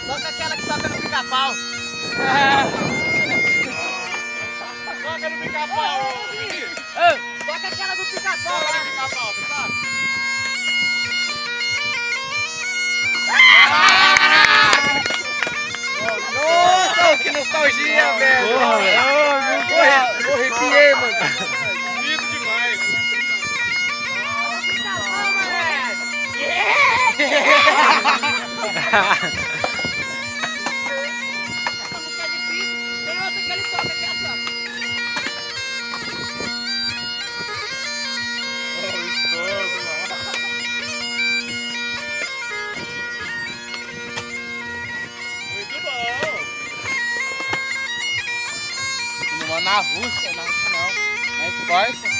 Toca aquela que toca no pica-pau. Toca no pica-pau, Toca aquela do pica-pau lá. Pica-pau, tu sabe? Nossa, que nostalgia, velho. Eu arrepiei, mano. Lindo demais. Pica-pau, moleque. Essa música é difícil. Tem outra que ele toca aqui, ó. Oh, estouro, mano. Muito bom. Não, na Rússia não. Na Escócia.